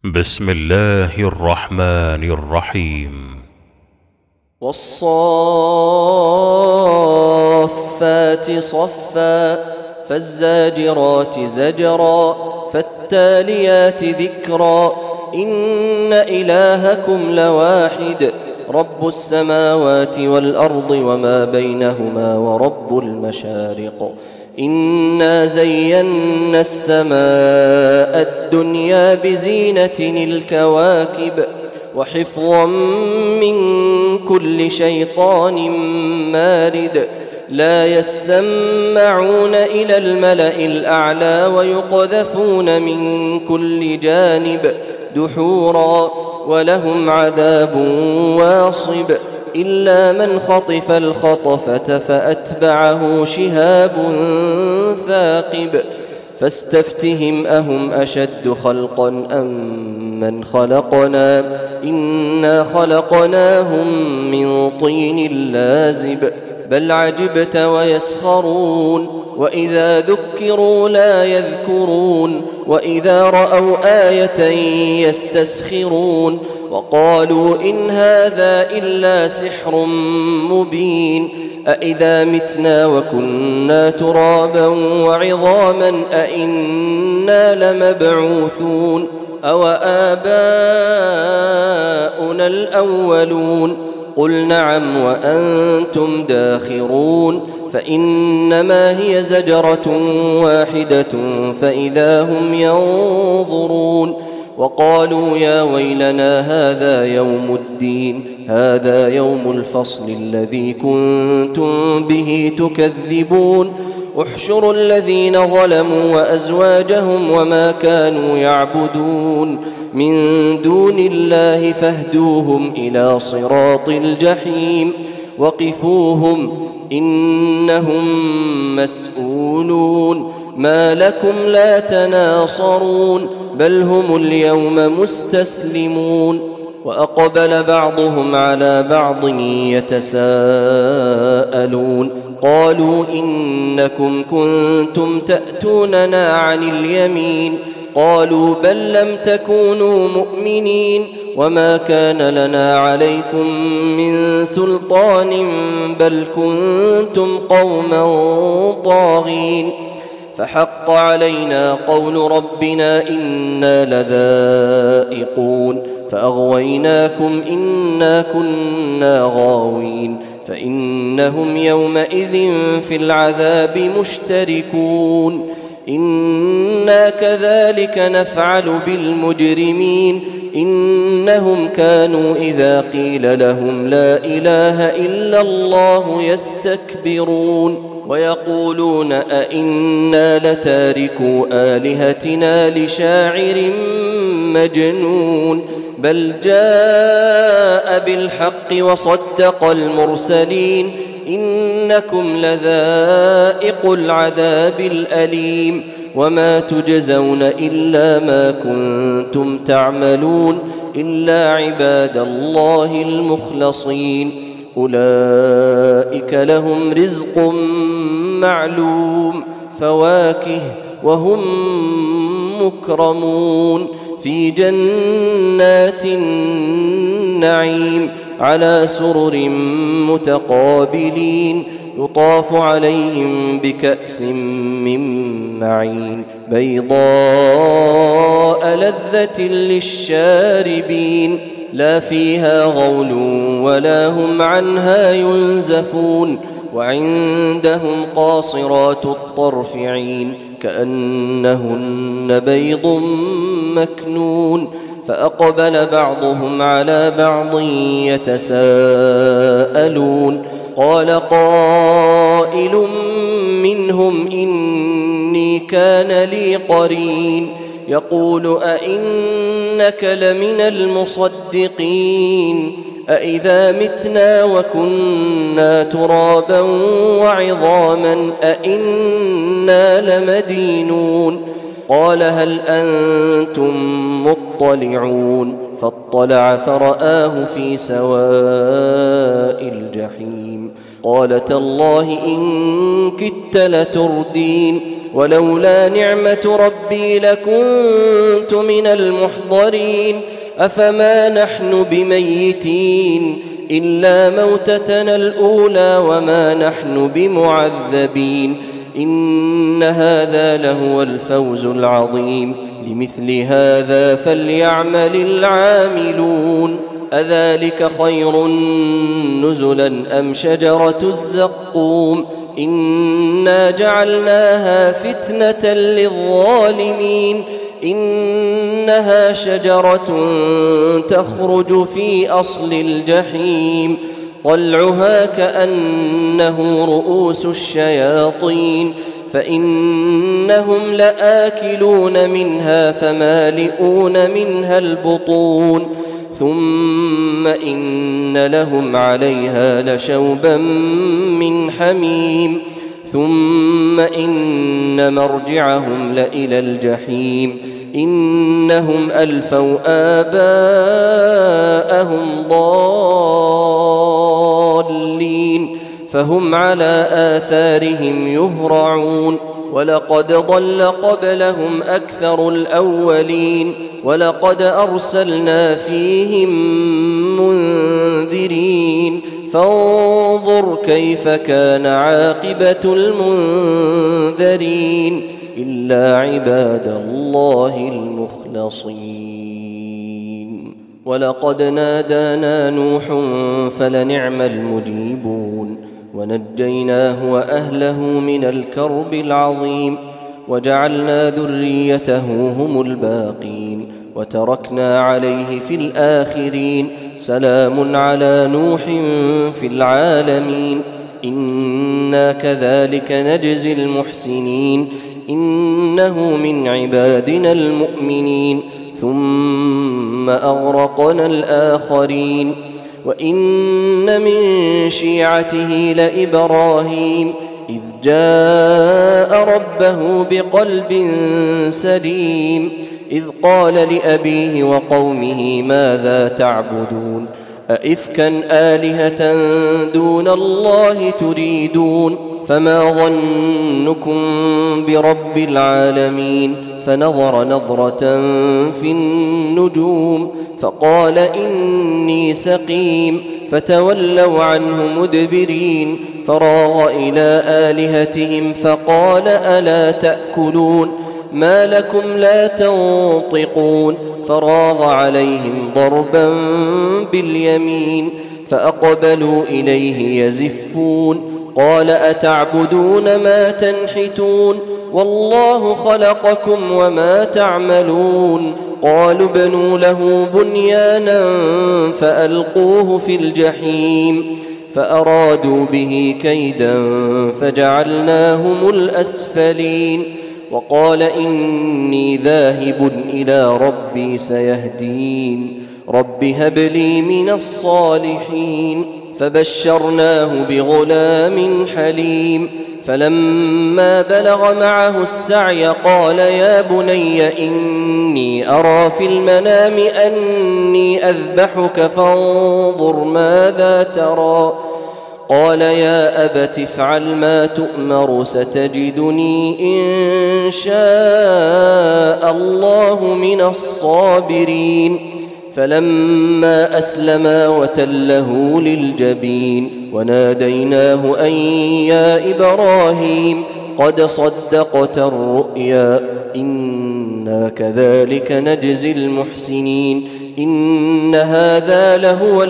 بسم الله الرحمن الرحيم. والصافات صفا فالزاجرات زجرا فالتاليات ذكرا إن إلهكم لواحد رب السماوات والأرض وما بينهما ورب المشارق إنا زينا السماء الدنيا بزينة الكواكب وحفظا من كل شيطان مارد لا يسمعون إلى الملأ الأعلى ويقذفون من كل جانب دحورا ولهم عذاب واصب إلا من خطف الخطفة فأتبعه شهاب ثاقب فاستفتهم أهم أشد خلقا أم من خلقنا إنا خلقناهم من طين لازب بل عجبت ويسخرون وإذا ذكروا لا يذكرون وإذا رأوا آية يستسخرون وقالوا إن هذا إلا سحر مبين أإذا متنا وكنا ترابا وعظاما أإنا لمبعوثون أو آباؤنا الأولون قل نعم وأنتم داخرون فإنما هي زجرة واحدة فإذا هم ينظرون وقالوا يا ويلنا هذا يوم الدين هذا يوم الفصل الذي كنتم به تكذبون احشروا الذين ظلموا وأزواجهم وما كانوا يعبدون من دون الله فاهدوهم إلى صراط الجحيم وقفوهم إنهم مسؤولون ما لكم لا تناصرون بل هم اليوم مستسلمون وأقبل بعضهم على بعض يتساءلون قالوا إنكم كنتم تأتوننا عن اليمين قالوا بل لم تكونوا مؤمنين وما كان لنا عليكم من سلطان بل كنتم قوما طاغين فحق علينا قول ربنا إنا لذائقون فأغويناكم إنا كنا غاوين فإنهم يومئذ في العذاب مشتركون إنا كذلك نفعل بالمجرمين إنهم كانوا إذا قيل لهم لا إله إلا الله يستكبرون ويقولون أئنا لتاركو آلهتنا لشاعر مجنون بل جاء بالحق وصدق المرسلين إنكم لذائق العذاب الأليم وما تجزون إلا ما كنتم تعملون إلا عباد الله المخلصين أولئك لهم رزق معلوم فواكه وهم مكرمون في جنات النعيم على سرر متقابلين يطاف عليهم بكأس من معين بيضاء لذة للشاربين لا فيها غول ولا هم عنها ينزفون وعندهم قاصرات الطرف عين كأنهن بيض مكنون فأقبل بعضهم على بعض يتساءلون قال قائل منهم إني كان لي قرين يقول أئنك لمن المصدقين أئذا متنا وكنا ترابا وعظاما أئنا لمدينون قال هل أنتم مطلعون فاطلع فرآه في سواء الجحيم قال تالله إن كدت لتردين ولولا نعمة ربي لكنت من المحضرين أفما نحن بميتين إلا موتتنا الأولى وما نحن بمعذبين إن هذا لهو الفوز العظيم لمثل هذا فليعمل العاملون أذلك خير نزلا أم شجرة الزقوم إنا جعلناها فتنة للظالمين إنها شجرة تخرج في أصل الجحيم طلعها كأنه رؤوس الشياطين فإنهم لآكلون منها فمالئون منها البطون ثم إن لهم عليها لشوبا من حميم ثم إن مرجعهم لإلى الجحيم إنهم ألفوا آباءهم ضالين فهم على آثارهم يهرعون ولقد ضل قبلهم أكثر الأولين ولقد أرسلنا فيهم منذرين فانظر كيف كان عاقبة المنذرين إلا عباد الله المخلصين ولقد نادانا نوح فلنعم المجيبون ونجيناه وأهله من الكرب العظيم وجعلنا ذريته هم الباقين وتركنا عليه في الآخرين سلام على نوح في العالمين إنا كذلك نجزي المحسنين إنه من عبادنا المؤمنين ثم أغرقنا الآخرين وإن من شيعته لإبراهيم إذ جاء ربه بقلب سليم إذ قال لأبيه وقومه ماذا تعبدون أئفكا آلهة دون الله تريدون فما ظنكم برب العالمين فنظر نظرة في النجوم فقال إني سقيم فتولوا عنه مدبرين فراغ إلى آلهتهم فقال ألا تأكلون ما لكم لا تنطقون فراغ عليهم ضربا باليمين فأقبلوا إليه يزفون قال أتعبدون ما تنحتون والله خلقكم وما تعملون قالوا ابنوا له بنيانا فألقوه في الجحيم فأرادوا به كيدا فجعلناهم الأسفلين وقال إني ذاهب إلى ربي سيهدين رب هب لي من الصالحين فبشرناه بغلام حليم فلما بلغ معه السعي قال يا بني إني أرى في المنام أني أذبحك فانظر ماذا ترى قال يا أبت افعل ما تؤمر ستجدني إن شاء الله من الصابرين فلما أسلما وتله للجبين وناديناه أن يا إبراهيم قد صدقت الرؤيا إنا كذلك نجزي المحسنين إن هذا لهو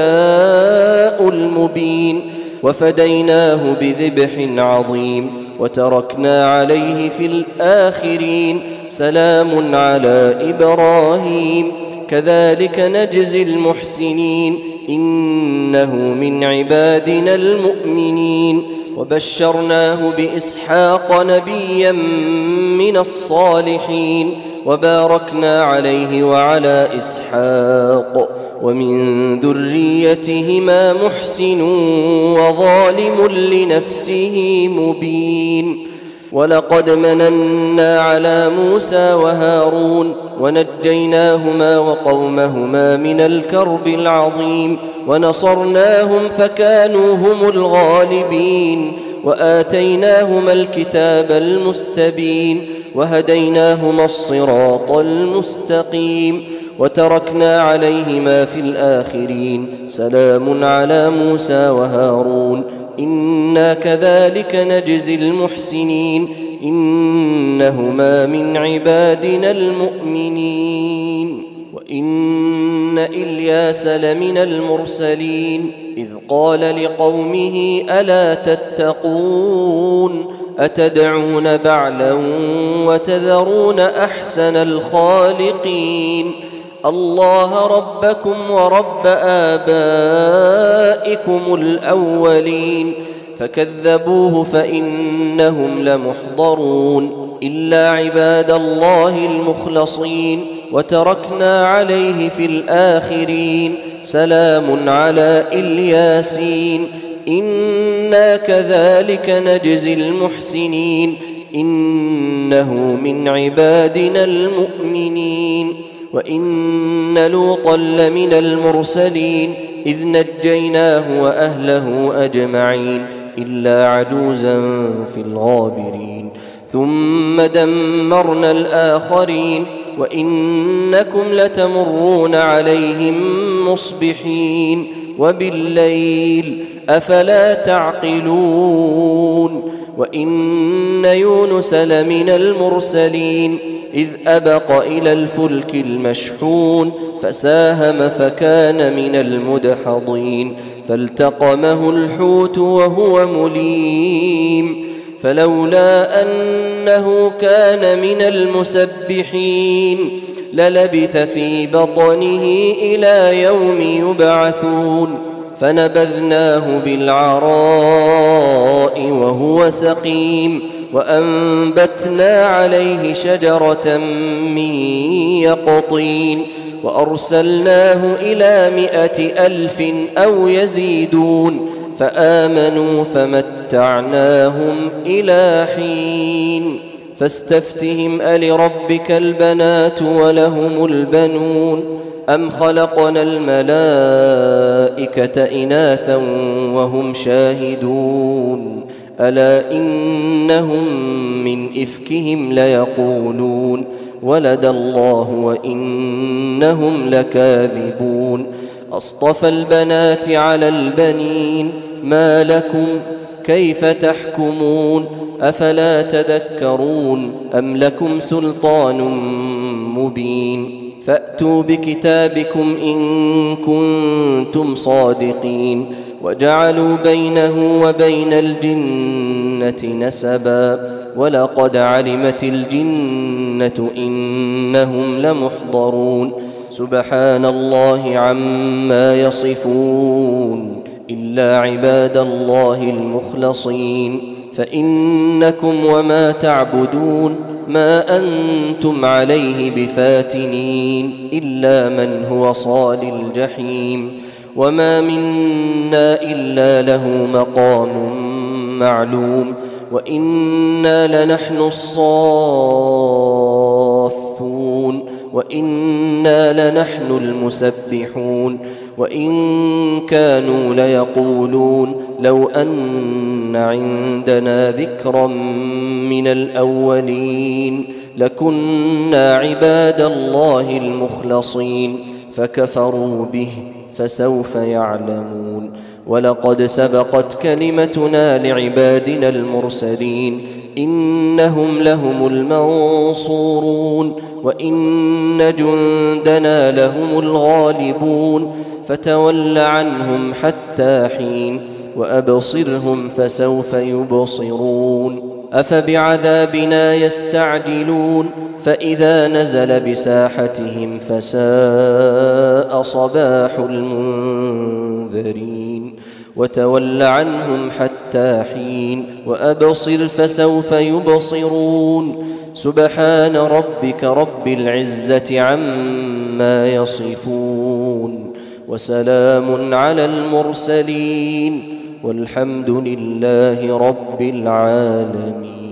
البلاء المبين وفديناه بذبح عظيم وتركنا عليه في الآخرين سلام على إبراهيم كذلك نجزي المحسنين إنه من عبادنا المؤمنين وبشرناه بإسحاق نبيا من الصالحين وباركنا عليه وعلى إسحاق ومن ذريتهما محسن وظالم لنفسه مبين ولقد مننا على موسى وهارون ونجيناهما وقومهما من الكرب العظيم ونصرناهم فكانوا هم الغالبين وآتيناهما الكتاب المستبين وهديناهما الصراط المستقيم وتركنا عليهما في الآخرين سلام على موسى وهارون إنا كذلك نجزي المحسنين إنهما من عبادنا المؤمنين وإن إلياس لمن المرسلين إذ قال لقومه ألا تتقون أتدعون بعلا وتذرون أحسن الخالقين الله ربكم ورب آبائكم الأولين فكذبوه فإنهم لمحضرون إلا عباد الله المخلصين وتركنا عليه في الآخرين سلام على الياسين إنا كذلك نجزي المحسنين إنه من عبادنا المؤمنين وإن لوطا لمن المرسلين إذ نجيناه وأهله أجمعين إلا عجوزا في الغابرين ثم دمرنا الآخرين وإنكم لتمرون عليهم مصبحين وبالليل أفلا تعقلون وإن يونس لمن المرسلين إذ أبق إلى الفلك المشحون فساهم فكان من المدحضين فالتقمه الحوت وهو مليم فلولا أنه كان من المسبحين للبث في بطنه إلى يوم يبعثون فنبذناه بالعراء وهو سقيم وأنبتنا عليه شجرة من يقطين وأرسلناه إلى 100,000 أو يزيدون فآمنوا فمتعناهم إلى حين فاستفتهم ألربك البنات ولهم البنون أم خلقنا الملائكة إناثا وهم شاهدون ألا إنهم من إفكهم ليقولون ولد الله وإنهم لكاذبون أصطفى البنات على البنين ما لكم كيف تحكمون أفلا تذكرون أم لكم سلطان مبين فأتوا بكتابكم إن كنتم صادقين وجعلوا بينه وبين الجنة نسبا ولقد علمت الجنة إنهم لمحضرون سبحان الله عما يصفون إلا عباد الله المخلصين فإنكم وما تعبدون ما أنتم عليه بفاتنين إلا من هو صال الجحيم وما منا إلا له مقام معلوم وإنا لنحن الصافون وإنا لنحن المسبحون وإن كانوا ليقولون لو أن عندنا ذكرا من الأولين لكنا عباد الله المخلصين فكفروا به فسوف يعلمون ولقد سبقت كلمتنا لعبادنا المرسلين إنهم لهم المنصورون وإن جندنا لهم الغالبون فتول عنهم حتى حين وأبصرهم فسوف يبصرون أفبعذابنا يستعجلون فإذا نزل بساحتهم فساء صباح المنذرين وتول عنهم حتى حين وأبصر فسوف يبصرون سبحان ربك رب العزة عما يصفون وسلام على المرسلين والحمد لله رب العالمين.